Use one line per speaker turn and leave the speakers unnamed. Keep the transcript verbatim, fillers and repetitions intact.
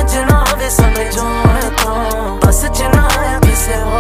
समझ ना वे समझो तो बस च ना आया किसे